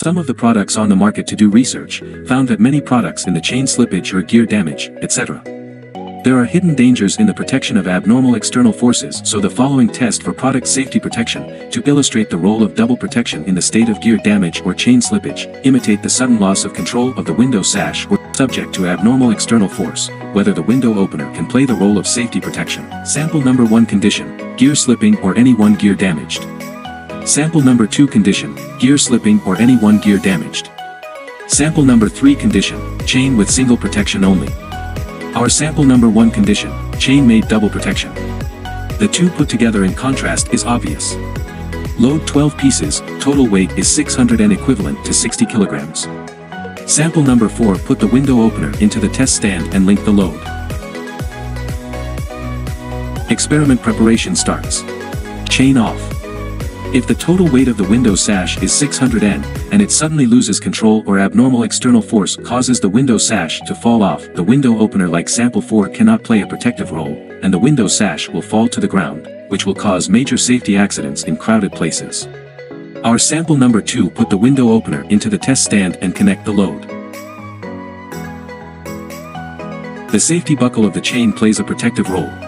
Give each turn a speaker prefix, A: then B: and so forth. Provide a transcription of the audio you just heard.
A: Some of the products on the market to do research, found that many products in the chain slippage or gear damage, etc. There are hidden dangers in the protection of abnormal external forces, so the following test for product safety protection, to illustrate the role of double protection in the state of gear damage or chain slippage, imitate the sudden loss of control of the window sash or subject to abnormal external force, whether the window opener can play the role of safety protection. Sample number 1 condition, gear slipping or any one gear damaged. Sample number 2 condition, gear slipping or any one gear damaged. Sample number 3 condition, chain with single protection only. Our sample number 1 condition, chain made double protection. The two put together in contrast is obvious. Load 12 pieces, total weight is 600 and equivalent to 60 kilograms. Sample number 4 put the window opener into the test stand and link the load. Experiment preparation starts. Chain off. If the total weight of the window sash is 600 N, and it suddenly loses control or abnormal external force causes the window sash to fall off, the window opener like sample 4 cannot play a protective role, and the window sash will fall to the ground, which will cause major safety accidents in crowded places. Our sample number 2 put the window opener into the test stand and connect the load. The safety buckle of the chain plays a protective role,